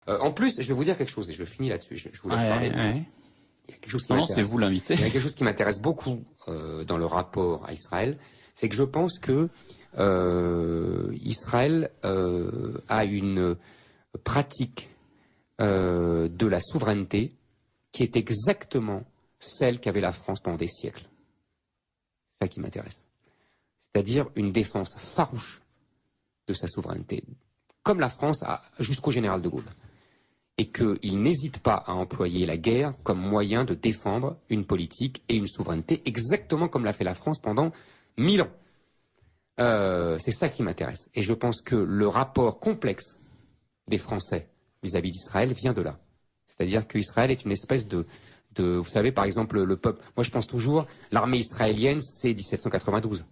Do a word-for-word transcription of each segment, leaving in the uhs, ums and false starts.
Euh, en plus, je vais vous dire quelque chose, et je finis là-dessus, je, je vous laisse ouais, parler. Ouais. Il y a quelque chose qui non, m'intéresse. c'est vous l'invité. Il y a quelque chose qui m'intéresse beaucoup euh, dans le rapport à Israël, c'est que je pense que euh, Israël euh, a une pratique euh, de la souveraineté qui est exactement celle qu'avait la France pendant des siècles. C'est ça qui m'intéresse. C'est-à-dire une défense farouche de sa souveraineté, comme la France a jusqu'au général de Gaulle. Et qu'il n'hésite pas à employer la guerre comme moyen de défendre une politique et une souveraineté, exactement comme l'a fait la France pendant mille ans. Euh, c'est ça qui m'intéresse. Et je pense que le rapport complexe des Français vis-à-vis d'Israël vient de là. C'est-à-dire qu'Israël est une espèce de, de... Vous savez, par exemple, le peuple... Moi, je pense toujours, l'armée israélienne, c'est mille sept cent quatre-vingt-douze.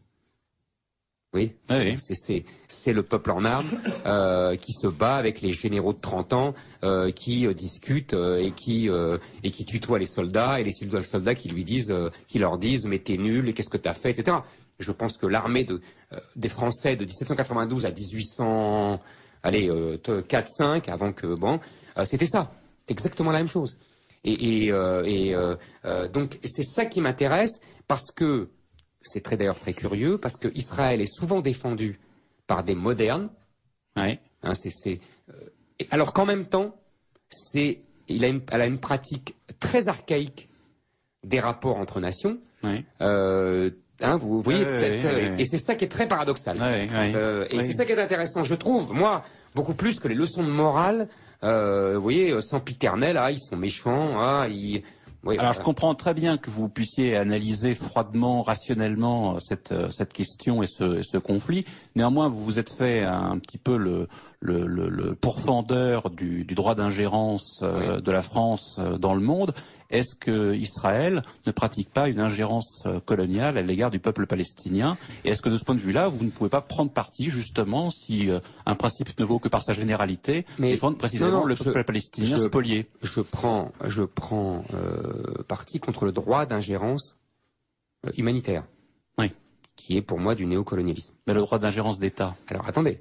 Oui, ah oui. c'est le peuple en armes euh, qui se bat avec les généraux de trente ans, euh, qui euh, discutent euh, et qui euh, et qui tutoient les soldats et les soldats qui lui disent, euh, qui leur disent mais t'es nul et qu'est-ce que t'as fait, et cetera. Je pense que l'armée de euh, des Français de mille sept cent quatre-vingt-douze à mille huit cents, allez euh, quatre cinq avant que bon, euh, c'était ça, exactement la même chose. Et, et, euh, et euh, euh, donc c'est ça qui m'intéresse parce que c'est très d'ailleurs très curieux parce que Israël est souvent défendu par des modernes. Ouais. Hein, c'est, c'est, euh, alors qu'en même temps, c'est, il a une, elle a une pratique très archaïque des rapports entre nations. Ouais. Euh, hein, vous, vous voyez, ouais, ouais, ouais. Et c'est ça qui est très paradoxal. Ouais, ouais. Euh, et ouais. c'est ça qui est intéressant, je trouve. Moi, beaucoup plus que les leçons de morale. Euh, vous voyez, sempiternel, ah, ils sont méchants, ah, ils. Oui, Alors voilà. je comprends très bien que vous puissiez analyser froidement, rationnellement cette cette question et ce, ce conflit. Néanmoins, vous vous êtes fait un petit peu le le, le, le pourfendeur du, du droit d'ingérence euh, oui. de la France dans le monde. Est-ce que Israël ne pratique pas une ingérence coloniale à l'égard du peuple palestinien? Et est-ce que de ce point de vue-là, vous ne pouvez pas prendre parti justement si euh, un principe ne vaut que par sa généralité, Mais, défendre précisément non, non, le je, peuple palestinien je, spolié? Je prends, je prends euh, parti contre le droit d'ingérence euh, humanitaire, oui. qui est pour moi du néocolonialisme. Mais le droit d'ingérence d'État. Alors attendez,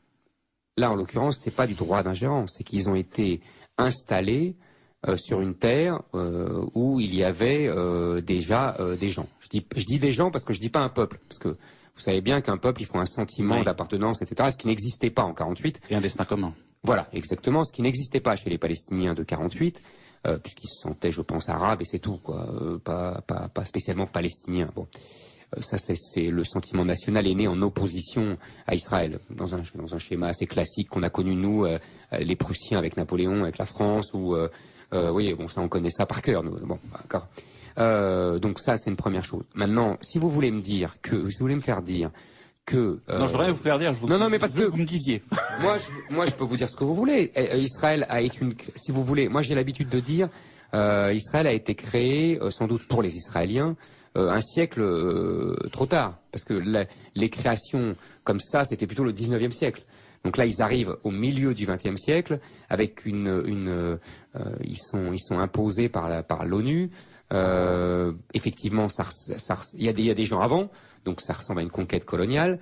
là en l'occurrence c'est pas du droit d'ingérence, c'est qu'ils ont été installés euh, sur une terre euh, où il y avait euh, déjà euh, des gens. Je dis, je dis des gens parce que je dis pas un peuple, parce que vous savez bien qu'un peuple il faut un sentiment oui. d'appartenance, et cetera. Ce qui n'existait pas en quarante-huit. Et un destin commun. Voilà, exactement, ce qui n'existait pas chez les Palestiniens de quarante-huit. Euh, puisqu'ils se sentaient, je pense, arabes et c'est tout, quoi, euh, pas, pas, pas spécialement palestiniens. Bon, euh, ça c'est le sentiment national est né en opposition à Israël, dans un, dans un schéma assez classique qu'on a connu nous, euh, les Prussiens avec Napoléon, avec la France, ou euh, euh, oui, bon, ça on connaît ça par cœur. Nous. Bon, d'accord. Euh, donc ça c'est une première chose. Maintenant, si vous voulez me dire que, si vous voulez me faire dire que euh, non, je voudrais vous faire dire. Je vous, non, non, mais parce je veux que vous me disiez. Moi, je, moi, je peux vous dire ce que vous voulez. Israël a été une, si vous voulez. Moi, j'ai l'habitude de dire, euh, Israël a été créé, euh, sans doute pour les Israéliens, euh, un siècle euh, trop tard, parce que la, les créations comme ça, c'était plutôt le dix-neuvième siècle. Donc là, ils arrivent au milieu du vingtième siècle avec une, une euh, ils sont, ils sont imposés par la, par l'ONU. Euh, effectivement, ça, ça, il y a des, il y a des gens avant. Donc ça ressemble à une conquête coloniale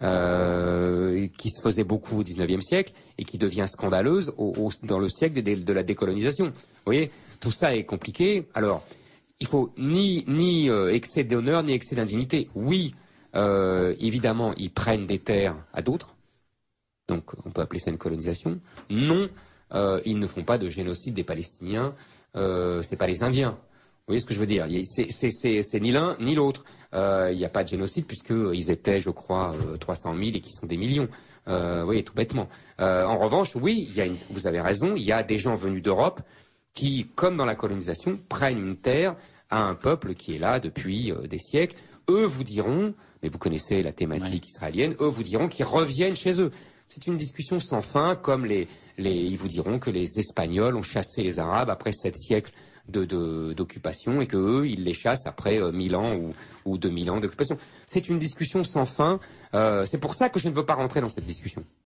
euh, qui se faisait beaucoup au dix-neuvième siècle et qui devient scandaleuse au, au, dans le siècle de, de la décolonisation. Vous voyez, tout ça est compliqué. Alors, il faut ni, ni euh, excès d'honneur ni excès d'indignité. Oui, euh, évidemment, ils prennent des terres à d'autres. Donc on peut appeler ça une colonisation. Non, euh, ils ne font pas de génocide des Palestiniens. Euh, c'est pas les Indiens. Vous voyez ce que je veux dire? C'est ni l'un ni l'autre. Il euh, n'y a pas de génocide puisqu'ils étaient, je crois, euh, trois cent mille et qui sont des millions. Euh, oui, tout bêtement. Euh, en revanche, oui, il y a une, vous avez raison, il y a des gens venus d'Europe qui, comme dans la colonisation, prennent une terre à un peuple qui est là depuis euh, des siècles. Eux vous diront, mais vous connaissez la thématique ouais. israélienne, eux vous diront qu'ils reviennent chez eux. C'est une discussion sans fin, comme les, les, ils vous diront que les Espagnols ont chassé les Arabes après sept siècles d'occupation de, de, et que eux, ils les chassent après euh, mille ans ou, ou deux mille ans d'occupation. C'est une discussion sans fin. Euh, c'est pour ça que je ne veux pas rentrer dans cette discussion.